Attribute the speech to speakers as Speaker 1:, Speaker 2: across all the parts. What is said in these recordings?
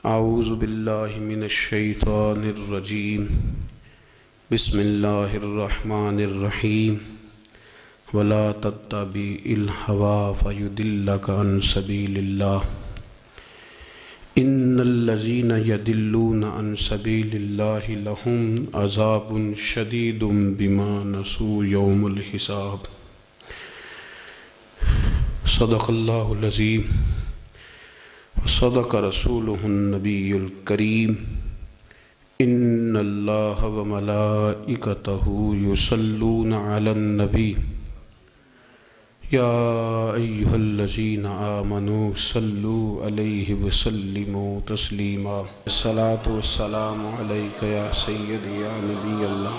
Speaker 1: اعوذ باللہ من الشیطان الرجیم بسم اللہ الرحمن الرحیم ولا تتبع الہوى فیضلک عن سبیل اللہ ان الذین یضلون عن سبیل اللہ لہم عذاب شدید بما نسوا یوم الحساب۔ صدق اللہ العظیم وصدق رسولہ النبی الکریم۔ ان اللہ وملائکتہ یصلون علی النبی یا ایہا الذین آمنوا صلوا علیہ وسلموا تسلیما۔ الصلاۃ والسلام علیک یا سیدی یا نبی اللہ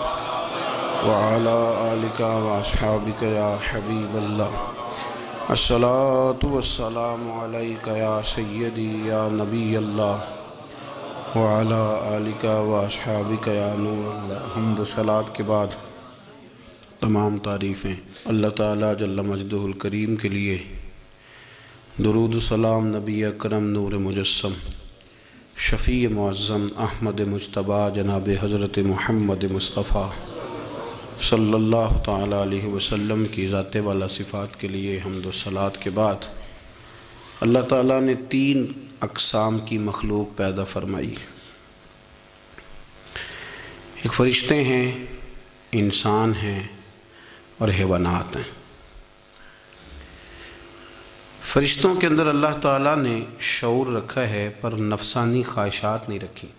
Speaker 1: وعلی آلک واصحابک یا حبیب اللہ۔ الصلاۃ والسلام علیک یا سیدی یا نبی اللہ وعلی آلک واصحابک یا نور اللہ۔ حمد و صلاۃ کے بعد تمام تعریفیں اللہ تعالیٰ جل مجدہ الکریم کے لیے، درود و سلام نبی اکرم نور مجسم شفیع معظم احمد مجتبیٰ جناب حضرت محمد مصطفیٰ صلی اللہ تعالیٰ علیہ وسلم کی ذات والا صفات کے لیے حمد و صلاۃ کے بعد اللہ تعالیٰ نے 3 اقسام کی مخلوق پیدا فرمائی۔ ایک فرشتے ہیں، انسان ہیں اور حیوانات ہیں۔ فرشتوں کے اندر اللہ تعالیٰ نے شعور رکھا ہے پر نفسانی خواہشات نہیں رکھی،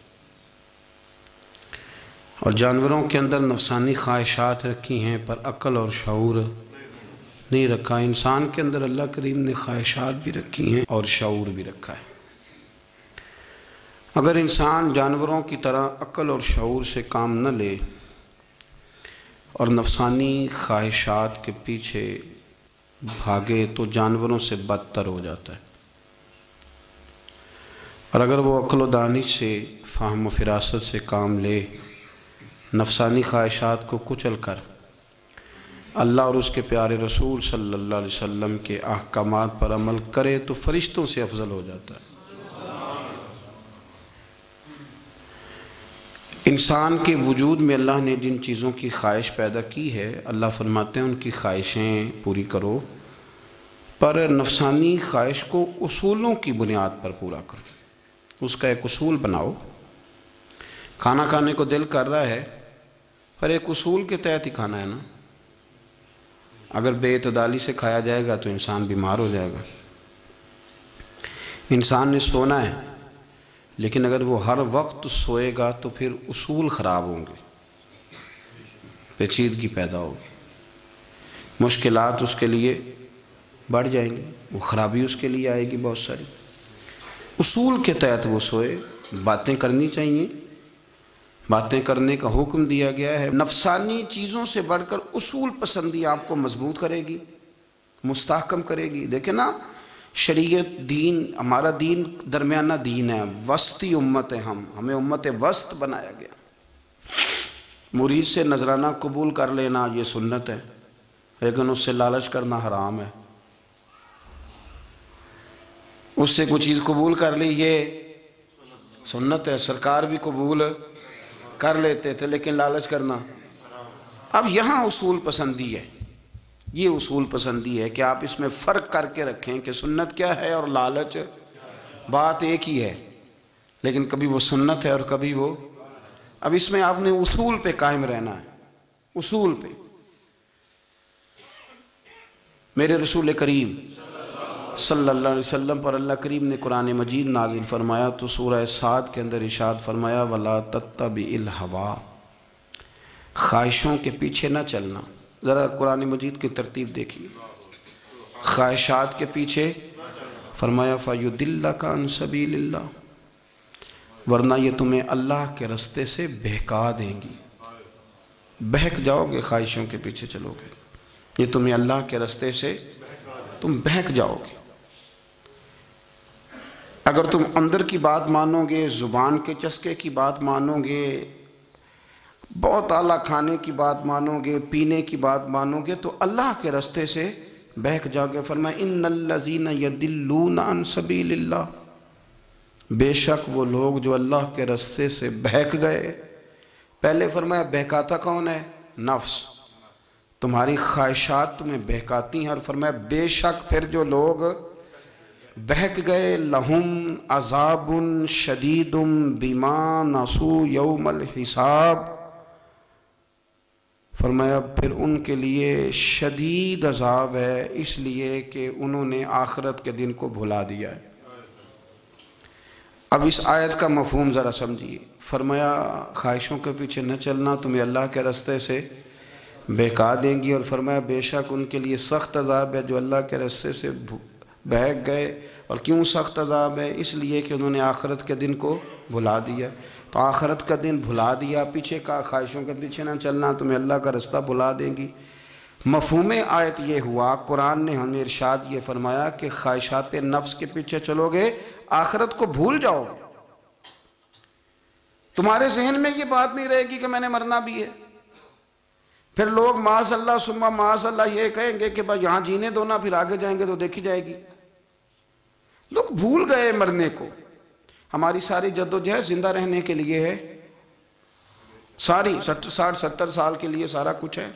Speaker 1: اور جانوروں کے اندر نفسانی خواہشات رکھی ہیں پر عقل اور شعور نہیں رکھا۔ انسان کے اندر اللہ کریم نے خواہشات بھی رکھی ہیں اور شعور بھی رکھا ہے۔ اگر انسان جانوروں کی طرح عقل اور شعور سے کام نہ لے اور نفسانی خواہشات کے پیچھے بھاگے تو جانوروں سے بدتر ہو جاتا ہے، اور اگر وہ عقل و دانش سے، فہم و فراست سے کام لے، نفسانی خواہشات کو کچل کر اللہ اور اس کے پیارے رسول صلی اللہ علیہ وسلم کے احکامات پر عمل کرے تو فرشتوں سے افضل ہو جاتا ہے۔ انسان کے وجود میں اللہ نے جن چیزوں کی خواہش پیدا کی ہے، اللہ فرماتے ہیں ان کی خواہشیں پوری کرو، پر نفسانی خواہش کو اصولوں کی بنیاد پر پورا کرو۔ اس کا ایک اصول بناؤ۔ کھانا کھانے کو دل کر رہا ہے پر ایک اصول کے تحت ہی کھانا ہے نا۔ اگر بے اعتدالی سے کھایا جائے گا تو انسان بیمار ہو جائے گا۔ انسان نے سونا ہے لیکن اگر وہ ہر وقت سوئے گا تو پھر اصول خراب ہوں گے، پیچیدگی پیدا ہوگی، مشکلات اس کے لیے بڑھ جائیں گی، وہ خرابی اس کے لیے آئے گی بہت ساری۔ اصول کے تحت وہ سوئے، باتیں کرنی چاہیے، باتیں کرنے کا حکم دیا گیا ہے۔ نفسانی چیزوں سے بڑھ کر اصول پسندی آپ کو مضبوط کرے گی، مستحکم کرے گی۔ دیکھیں نا، شریعت، دین، ہمارا دین درمیانہ دین ہے، وسطی امت ہے، ہمیں امت وسط بنایا گیا۔ مرید سے نذرانہ قبول کر لینا یہ سنت ہے، لیکن اس سے لالچ کرنا حرام ہے۔ اس سے کوئی چیز قبول کر لی یہ سنت ہے، سرکار بھی قبول کر لیتے تھے لیکن لالچ کرنا۔ اب یہاں اصول پسندی ہے، یہ اصول پسندی ہے کہ آپ اس میں فرق کر کے رکھیں کہ سنت کیا ہے اور لالچ بات ایک ہی ہے، لیکن کبھی وہ سنت ہے اور کبھی وہ۔ اب اس میں آپ نے اصول پہ قائم رہنا ہے، اصول پہ۔ میرے رسول کریم صلی اللہ علیہ وسلم پر اللہ کریم نے قرآن مجید نازل فرمایا تو سورہ صاد کے اندر ارشاد فرمایا وَلَا تَتَّبِعِ الْهَوَىٰ، خواہشوں کے پیچھے نہ چلنا۔ ذرا قرآن مجید کی ترتیب دیکھیے، خواہشات کے پیچھے فرمایا فَيُضِلَّكَ عَن سَبِيلِ اللَّهِ، ورنہ یہ تمہیں اللہ کے رستے سے بہکا دیں گی۔ بہک جاؤ گے، خواہشوں کے پیچھے چلو گے، یہ تمہیں اللہ کے رستے سے تم بہک جاؤ گے۔ اگر تم اندر کی بات مانو گے، زبان کے چسکے کی بات مانو گے، بہت اعلیٰ کھانے کی بات مانو گے، پینے کی بات مانو گے تو اللہ کے رستے سے بہک جاؤ گے۔ فرمایا ان الذین یضلون عن سبیل اللہ، بے شک وہ لوگ جو اللہ کے رستے سے بہک گئے. پہلے فرمایا بہکاتا کون ہے؟ نفس. تمہاری خواہشات تمہیں بہکاتی ہیں. اور فرمایا بے شک پھر جو لوگ بہک گئے لہم عذاب شدید بما نسوا یوم الحساب. فرمایا پھر ان کے لیے شدید عذاب ہے اس لیے کہ انہوں نے آخرت کے دن کو بھلا دیا ہے. اب اس آیت کا مفہوم ذرا سمجھیے. فرمایا خواہشوں کے پیچھے نہ چلنا تمہیں اللہ کے راستے سے بہکا دیں گی. اور فرمایا بے شک ان کے لیے سخت عذاب ہے جو اللہ کے راستے سے بہک گئے. اور کیوں سخت عذاب ہے؟ اس لیے کہ انہوں نے آخرت کے دن کو بھلا دیا. تو آخرت کا دن بھلا دیا، پیچھے کا خواہشوں کے پیچھے نہ چلنا تمہیں اللہ کا راستہ بھلا دیں گی. مفہوم آیت یہ ہوا، قرآن نے ہمیں ارشاد یہ فرمایا کہ خواہشات نفس کے پیچھے چلو گے آخرت کو بھول جاؤ. تمہارے ذہن میں یہ بات نہیں رہے گی کہ میں نے مرنا بھی ہے. پھر لوگ معاذ اللہ ثم معاذ اللہ یہ کہیں گے کہ بھائی یہاں جینے دو نا، پھر آگے جائیں گے تو دیکھی جائے گی. لوگ بھول گئے مرنے کو. ہماری ساری جدوجہد زندہ رہنے کے لیے ہے، ساری 60-70 سال کے لیے سارا کچھ ہے.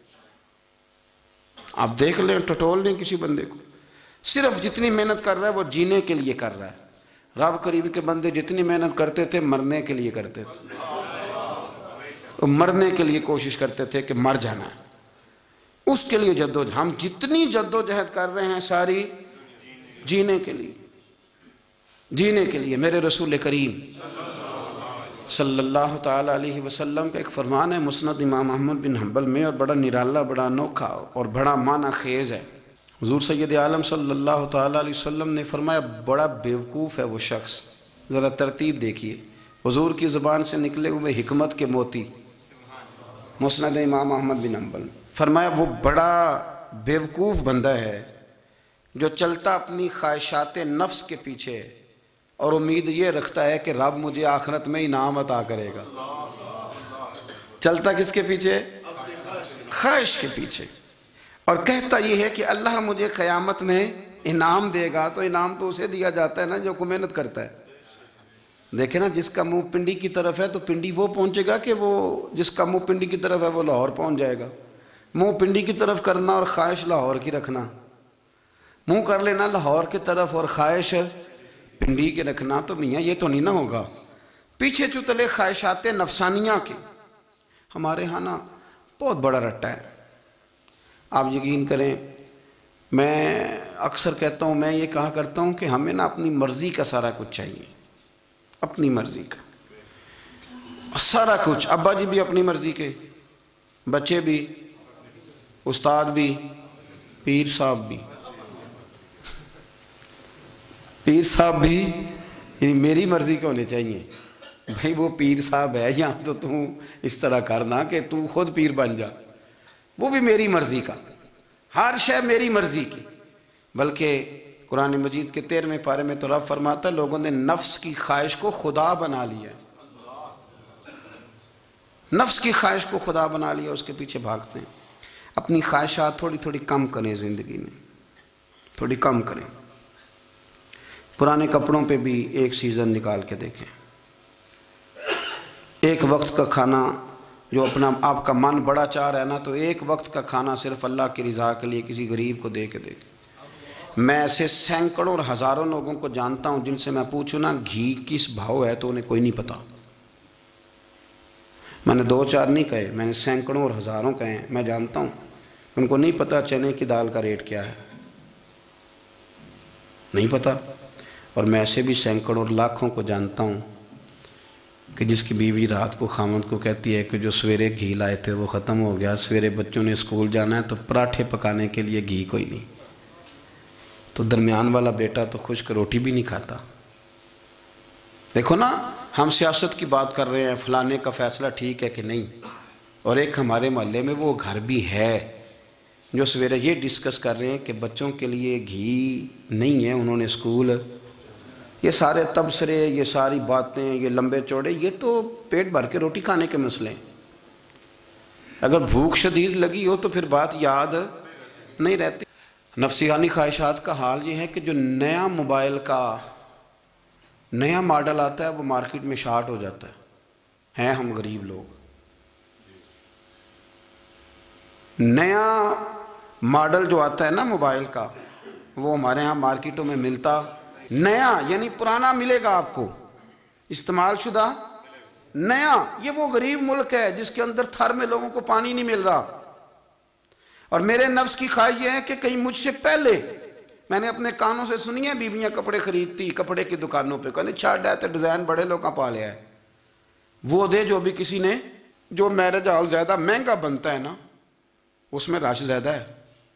Speaker 1: آپ دیکھ لیں، ٹٹول لیں کسی بندے کو، صرف جتنی محنت کر رہا ہے وہ جینے کے لیے کر رہا ہے. رب قریب کے بندے جتنی محنت کرتے تھے مرنے کے لیے کرتے تھے. وہ مرنے کے لیے کوشش کرتے تھے کہ مر جانا ہے، اس کے لیے جدوجہد. ہم جتنی جدوجہد کر رہے ہیں ساری جینے کے لیے، جینے کے لیے. میرے رسول کریم صلی اللہ تعالیٰ علیہ وسلم کا ایک فرمان ہے مسند امام احمد بن حنبل میں، اور بڑا نرالا، بڑا انوکھا اور بڑا معنی خیز ہے. حضور سید عالم صلی اللہ تعالیٰ علیہ وسلم نے فرمایا بڑا بیوقوف ہے وہ شخص. ذرا ترتیب دیکھیے، حضور کی زبان سے نکلے ہوئے حکمت کے موتی. مسند امام احمد بن حنبل فرمایا وہ بڑا بیوقوف بندہ ہے جو چلتا اپنی خواہشات نفس کے پیچھے اور امید یہ رکھتا ہے کہ رب مجھے آخرت میں انعام عطا کرے گا. چلتا کس کے پیچھے؟ خواہش کے پیچھے. اور کہتا یہ ہے کہ اللہ مجھے قیامت میں انعام دے گا. تو انعام تو اسے دیا جاتا ہے نا جو کوئی محنت کرتا ہے. دیکھیں نا، جس کا منہ پنڈی کی طرف ہے تو پنڈی وہ پہنچے گا کہ وہ جس کا منہ پنڈی کی طرف ہے وہ لاہور پہنچ جائے گا. منہ پنڈی کی طرف کرنا اور خواہش لاہور کی رکھنا، منہ کر لینا لاہور کی طرف اور خواہش پنڈی کے رکھنا، تو میاں یہ تو نہیں نہ ہوگا. پیچھے جو تلے خواہشات نفسانیہ کے ہمارے ہاں نا بہت بڑا رٹا ہے. آپ یقین کریں، میں اکثر کہتا ہوں، میں یہ کہا کرتا ہوں کہ ہمیں نا اپنی مرضی کا سارا کچھ چاہیے. اپنی مرضی کا سارا کچھ. ابا جی بھی اپنی مرضی کے، بچے بھی، استاد بھی، پیر صاحب بھی. پیر صاحب بھی یعنی میری مرضی کے ہونے چاہیے. بھائی وہ پیر صاحب ہے یا تو اس طرح کرنا کہ تو خود پیر بن جا. وہ بھی میری مرضی کا، ہر شے میری مرضی کی. بلکہ قرآن مجید کے 13ویں پارے میں تو رب فرماتا ہے لوگوں نے نفس کی خواہش کو خدا بنا لیا. نفس کی خواہش کو خدا بنا لیا، اس کے پیچھے بھاگتے ہیں. اپنی خواہشات تھوڑی تھوڑی کم کریں، زندگی میں تھوڑی کم کریں. پرانے کپڑوں پہ بھی ایک سیزن نکال کے دیکھیں. ایک وقت کا کھانا جو اپنا آپ کا من بڑا چاہ رہا ہے نا، تو ایک وقت کا کھانا صرف اللہ کی رضا کے لیے کسی غریب کو دے کے دیکھیں. میں ایسے سینکڑوں اور ہزاروں لوگوں کو جانتا ہوں جن سے میں پوچھوں نا گھی کس بھاؤ ہے تو انہیں کوئی نہیں پتا. میں نے 2-4 نہیں کہے، میں نے سینکڑوں اور ہزاروں کہے ہیں. میں جانتا ہوں ان کو نہیں پتا چنے کی دال کا ریٹ کیا ہے، نہیں پتا. اور میں ایسے بھی سینکڑوں اور لاکھوں کو جانتا ہوں کہ جس کی بیوی رات کو خامند کو کہتی ہے کہ جو سویرے گھی لائے تھے وہ ختم ہو گیا، سویرے بچوں نے اسکول جانا ہے تو پراٹھے پکانے کے لیے گھی کوئی نہیں. تو درمیان والا بیٹا تو خشک روٹی بھی نہیں کھاتا. دیکھو نا، ہم سیاست کی بات کر رہے ہیں، فلانے کا فیصلہ ٹھیک ہے کہ نہیں. اور ایک ہمارے محلے میں وہ گھر بھی ہے جو سویرے یہ ڈسکس کر رہے ہیں کہ بچوں کے لیے گھی نہیں ہے، انہوں نے اسکول. یہ سارے تبصرے، یہ ساری باتیں، یہ لمبے چوڑے، یہ تو پیٹ بھر کے روٹی کھانے کے مسئلے ہیں. اگر بھوک شدید لگی ہو تو پھر بات یاد نہیں رہتی. نفسیانی خواہشات کا حال یہ ہے کہ جو نیا موبائل کا نیا ماڈل آتا ہے وہ مارکیٹ میں شارٹ ہو جاتا ہے، ہیں ہم غریب لوگ۔ نیا ماڈل جو آتا ہے نا موبائل کا، وہ ہمارے ہاں مارکیٹوں میں ملتا نیا، یعنی پرانا ملے گا آپ کو، استعمال شدہ نیا۔ یہ وہ غریب ملک ہے جس کے اندر تھر میں لوگوں کو پانی نہیں مل رہا۔ اور میرے نفس کی خواہش یہ ہے کہ کہیں مجھ سے پہلے، میں نے اپنے کانوں سے سنی ہے بیویاں کپڑے خریدتی کپڑے کی دکانوں پہ، کہنے چھاڑ ڈائے ڈیزائن بڑے لوگوں پا لیا ہے، وہ دے جو بھی کسی نے۔ جو میرج ہال زیادہ مہنگا بنتا ہے نا اس میں رش زیادہ ہے،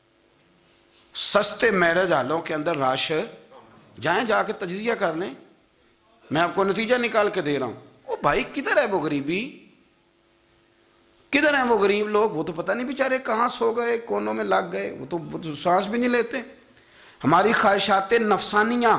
Speaker 1: سستے میرج ہالوں کے اندر رش، جائیں جا کے تجزیہ کر لیں، میں آپ کو نتیجہ نکال کے دے رہا ہوں۔ وہ بھائی کدھر ہے وہ غریبی، کدھر ہیں وہ غریب لوگ؟ وہ تو پتہ نہیں بیچارے کہاں سو گئے، کونوں میں لگ گئے، وہ تو سانس بھی نہیں لیتے۔ ہماری خواہشات نفسانیہ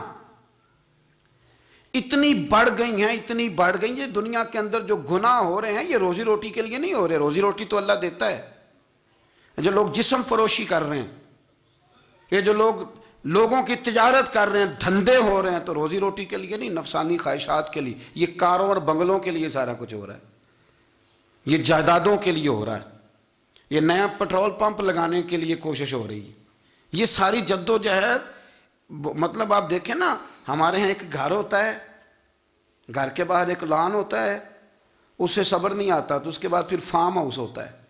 Speaker 1: اتنی بڑھ گئی ہیں، اتنی بڑھ گئی ہیں، دنیا کے اندر جو گناہ ہو رہے ہیں یہ روزی روٹی کے لیے نہیں ہو رہے، روزی روٹی تو اللہ دیتا ہے۔ جو لوگ جسم فروشی کر رہے ہیں، یہ جو لوگوں کی تجارت کر رہے ہیں، دھندے ہو رہے ہیں، تو روزی روٹی کے لیے نہیں، نفسانی خواہشات کے لیے۔ یہ کاروں اور بنگلوں کے لیے سارا کچھ ہو رہا ہے، یہ جائیدادوں کے لیے ہو رہا ہے، یہ نیا پٹرول پمپ لگانے کے لیے کوشش ہو رہی ہے۔ یہ ساری جد و جہد، مطلب آپ دیکھیں نا، ہمارے ہاں ایک گھر ہوتا ہے، گھر کے باہر ایک لان ہوتا ہے، اس سے صبر نہیں آتا تو اس کے بعد پھر فارم ہاؤس ہوتا ہے،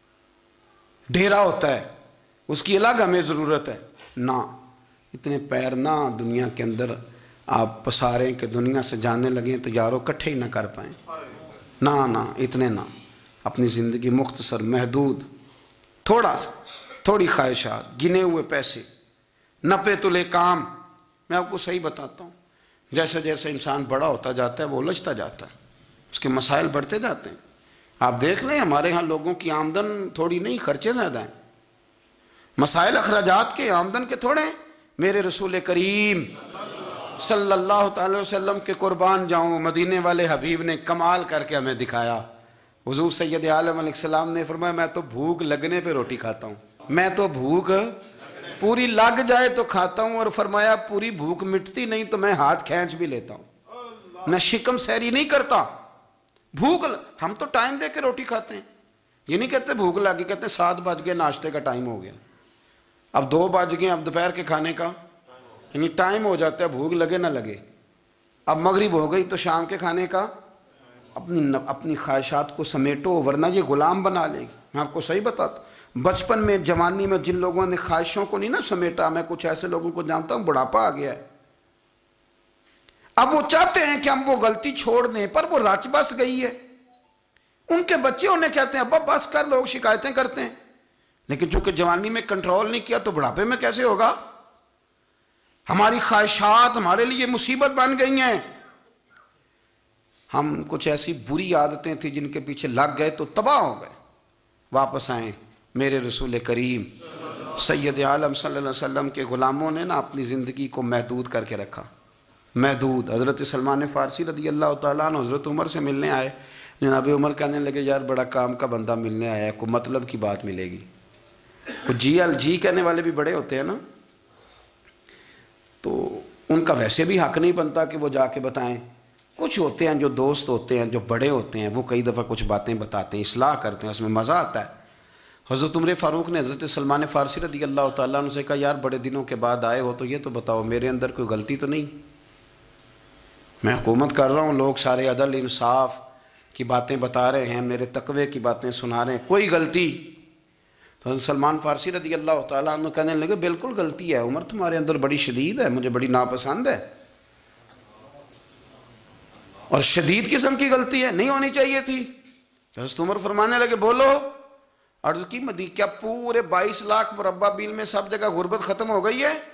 Speaker 1: ڈیرا ہوتا ہے، اس کی الگ ہمیں ضرورت ہے نا۔ اتنے پیر نہ دنیا کے اندر آپ پساریں کہ دنیا سے جانے لگیں تو یارو کٹھے ہی نہ کر پائیں، نہ اتنے نہ۔ اپنی زندگی مختصر، محدود، تھوڑا سا، تھوڑی خواہشات، گنے ہوئے پیسے، نپے تلے کام۔ میں آپ کو صحیح بتاتا ہوں، جیسے جیسے انسان بڑا ہوتا جاتا ہے وہ الجھتا جاتا ہے، اس کے مسائل بڑھتے جاتے ہیں۔ آپ دیکھ لیں ہمارے ہاں لوگوں کی آمدن تھوڑی نہیں، خرچے زیادہ ہیں، مسائل اخراجات کے، آمدن کے تھوڑے ہیں۔ میرے رسول کریم صلی اللہ تعالی وسلم کے قربان جاؤں، مدینے والے حبیب نے کمال کر کے ہمیں دکھایا۔ حضور سید عالم علیہ السلام نے فرمایا میں تو بھوک لگنے پہ روٹی کھاتا ہوں، میں تو بھوک پوری لگ جائے تو کھاتا ہوں، اور فرمایا پوری بھوک مٹتی نہیں تو میں ہاتھ کھینچ بھی لیتا ہوں، میں شکم سیری نہیں کرتا۔ بھوک ہم تو ٹائم دے کے روٹی کھاتے ہیں، یہ نہیں کہتے بھوک لگی، کہتے 7 بج گئے ناشتے کا ٹائم ہو گیا، اب 2 بج گئے، اب دوپہر کے کھانے کا یعنی ٹائم ہو جاتا ہے، بھوک لگے نہ لگے، اب مغرب ہو گئی تو شام کے کھانے کا۔ اپنی خواہشات کو سمیٹو ورنہ یہ غلام بنا لے گی۔ میں آپ کو صحیح بتاتا ہوں، بچپن میں، جوانی میں جن لوگوں نے خواہشوں کو نہیں نہ سمیٹا، میں کچھ ایسے لوگوں کو جانتا ہوں بڑھاپا آ گیا ہے، اب وہ چاہتے ہیں کہ ہم وہ غلطی چھوڑ دیں، پر وہ رچ بس گئی ہے۔ ان کے بچے انہیں کہتے ہیں ابا بس کر، لوگ شکایتیں کرتے ہیں، لیکن چونکہ جوانی میں کنٹرول نہیں کیا تو بڑھاپے میں کیسے ہوگا؟ ہماری خواہشات ہمارے لیے مصیبت بن گئی ہیں۔ ہم کچھ ایسی بری عادتیں تھیں جن کے پیچھے لگ گئے تو تباہ ہو گئے۔ واپس آئیں، میرے رسول کریم سید عالم صلی اللہ علیہ وسلم کے غلاموں نے نا اپنی زندگی کو محدود کر کے رکھا، محدود۔ حضرت سلمان فارسی رضی اللہ تعالیٰ عنہ حضرت عمر سے ملنے آئے، جناب عمر کہنے لگے یار بڑا کام کا بندہ ملنے آیا ہے، کوئی مطلب کی بات ملے گی۔ جی کہنے والے بھی بڑے ہوتے ہیں نا، تو ان کا ویسے بھی حق نہیں بنتا کہ وہ جا کے بتائیں۔ کچھ ہوتے ہیں جو دوست ہوتے ہیں، جو بڑے ہوتے ہیں، وہ کئی دفعہ کچھ باتیں بتاتے ہیں، اصلاح کرتے ہیں، اس میں مزہ آتا ہے۔ حضرت عمر فاروق نے حضرت سلمان فارسی رضی اللہ تعالیٰ عنہ سے کہا یار بڑے دنوں کے بعد آئے ہو تو یہ تو بتاؤ میرے اندر کوئی غلطی تو نہیں؟ میں حکومت کر رہا ہوں، لوگ سارے عدل انصاف کی باتیں بتا رہے ہیں، میرے تقوی کی باتیں سنا رہے ہیں، کوئی غلطی؟ تو حضرت سلمان فارسی رضی اللہ تعالیٰ عنہ کہنے لگے بالکل غلطی ہے عمر، تمہارے اندر بڑی شدید ہے، مجھے بڑی ناپسند ہے، اور شدید قسم کی غلطی ہے، نہیں ہونی چاہیے تھی۔ حضرت عمر فرمانے لگے بولو۔ عرض کی مدی کیا پورے 22 لاکھ مربع میل میں سب جگہ غربت ختم ہو گئی ہے؟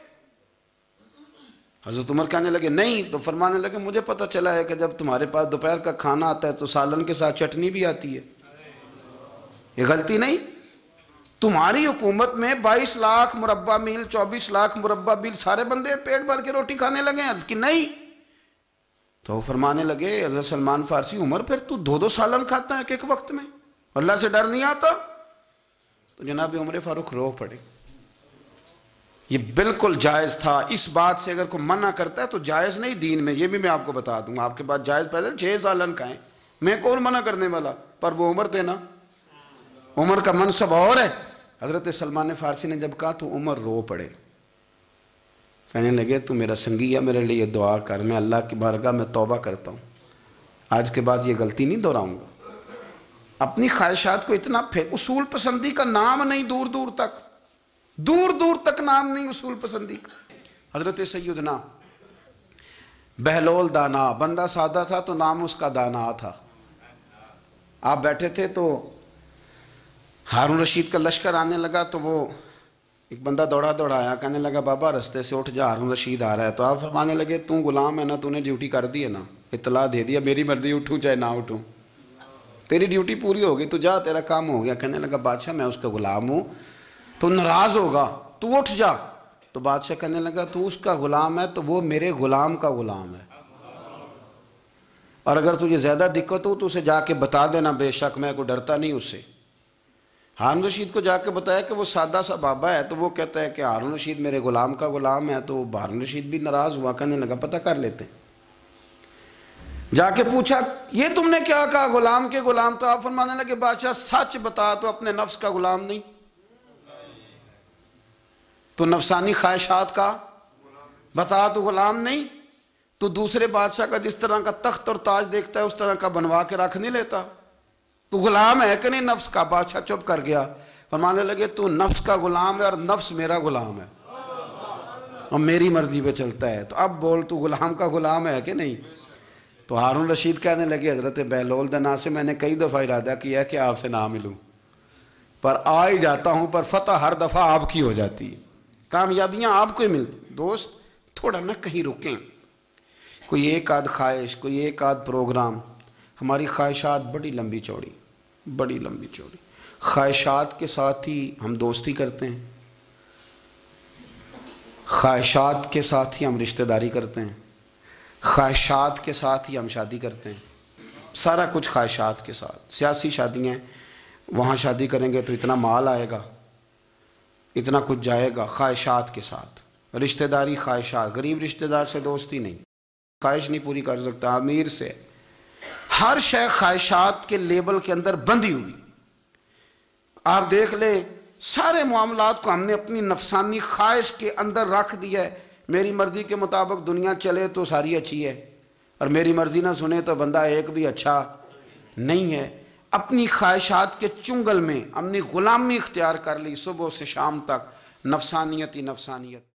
Speaker 1: حضرت عمر کہنے لگے نہیں۔ تو فرمانے لگے مجھے پتہ چلا ہے کہ جب تمہارے پاس دوپہر کا کھانا آتا ہے تو سالن کے ساتھ چٹنی بھی آتی ہے، یہ غلطی نہیں؟ تمہاری حکومت میں 22 لاکھ مربع میل، 24 لاکھ مربع میل سارے بندے پیٹ بھر کے روٹی کھانے لگے ہیں؟ عرض کی نہیں۔ تو وہ فرمانے لگے حضرت سلمان فارسی عمر پھر تو 2 سالن کھاتا ہے ایک وقت میں، اللہ سے ڈر نہیں آتا؟ تو جناب عمر فاروق رو پڑے، یہ بالکل جائز تھا. اس بات سے اگر کوئی منع کرتا ہے تو جائز نہیں دین میں. یہ بھی میں آپ کو بتا دوں گا. آپ کے پاس جائز پہلے 6 سالن کا ہے, میں کون منع کرنے والا, پر وہ عمر تھے نا, عمر کا منصب اور ہے. حضرت سلمان فارسی نے جب کہا تو عمر رو پڑے, کہنے لگے تو میرا سنگی ہے, میرے لیے دعا کر, میں اللہ کی بارگاہ میں توبہ کرتا ہوں, آج کے بعد یہ غلطی نہیں دہراؤں گا. اپنی خواہشات کو اتنا اصول پسندی کا نام نہیں, دور دور تک نام نہیں اصول پسندی کا. حضرت سیدنا بہلول دانا, بندہ سادہ تھا تو نام اس کا دانا تھا. آپ بیٹھے تھے تو ہارون رشید کا لشکر آنے لگا, تو وہ ایک بندہ دوڑا آیا, کہنے لگا بابا رستے سے اٹھ جا, ہارون رشید آ رہا ہے. تو آپ فرمانے لگے تو غلام ہے نا, تو نے ڈیوٹی کر دی ہے نا, اطلاع دے دیا, میری مرضی اٹھوں چاہے نہ اٹھوں, تیری ڈیوٹی پوری ہوگی, تو جا, تیرا کام ہو گیا. کہنے لگا بادشاہ میں اس کا غلام ہوں, تو ناراض ہوگا, تو اٹھ جا. تو بادشاہ کہنے لگا تو اس کا غلام ہے تو وہ میرے غلام کا غلام ہے, اور اگر تجھے زیادہ دقت ہو تو اسے جا کے بتا دینا, بے شک میں کوئی ڈرتا نہیں اس سے. ہارون رشید کو جا کے بتایا کہ وہ سادہ سا بابا ہے, تو وہ کہتا ہے کہ ہارون رشید میرے غلام کا غلام ہے. تو ہارون رشید بھی ناراض ہوا, کہنے لگا پتہ کر لیتے. جا کے پوچھا یہ تم نے کیا کہا, غلام کے غلام. تو آپ فرمانے لگے بادشاہ سچ بتا, تو اپنے نفس کا غلام نہیں, تو نفسانی خواہشات کا بتا, تو غلام نہیں, تو دوسرے بادشاہ کا جس طرح کا تخت اور تاج دیکھتا ہے اس طرح کا بنوا کے رکھ نہیں لیتا, تو غلام ہے کہ نہیں نفس کا. بادشاہ چپ کر گیا. فرمانے لگے تو نفس کا غلام ہے اور نفس میرا غلام ہے, اور میری مرضی پہ چلتا ہے, تو اب بول تو غلام کا غلام ہے کہ نہیں. تو ہارون رشید کہنے لگے حضرت بہلول دانا سے میں نے کئی دفعہ ارادہ کیا کہ آپ سے نہ ملوں, پر آ ہی جاتا ہوں, پر فتح ہر دفعہ آپ کی ہو جاتی ہے, کامیابیاں آپ کو ہی ملتی. دوست تھوڑا نہ کہیں رکیں, کوئی ایک آدھ خواہش, کوئی ایک آدھ پروگرام. ہماری خواہشات بڑی لمبی چوڑی, خواہشات کے ساتھ ہی ہم دوستی کرتے ہیں, خواہشات کے ساتھ ہی ہم رشتہ داری کرتے ہیں, خواہشات کے ساتھ ہی ہم شادی کرتے ہیں, سارا کچھ خواہشات کے ساتھ. سیاسی شادیاں, وہاں شادی کریں گے تو اتنا مال آئے گا, اتنا کچھ جائے گا, خواہشات کے ساتھ. رشتہ داری خواہشات, غریب رشتہ دار سے دوستی نہیں, خواہش نہیں پوری کر سکتا, امیر سے. ہر شے خواہشات کے لیبل کے اندر بندھی ہوئی. آپ دیکھ لیں سارے معاملات کو ہم نے اپنی نفسانی خواہش کے اندر رکھ دیا ہے. میری مرضی کے مطابق دنیا چلے تو ساری اچھی ہے, اور میری مرضی نہ سنے تو بندہ ایک بھی اچھا نہیں ہے. اپنی خواہشات کے چنگل میں ہم نے غلامی اختیار کر لی, صبح سے شام تک نفسانیت ہی نفسانیت.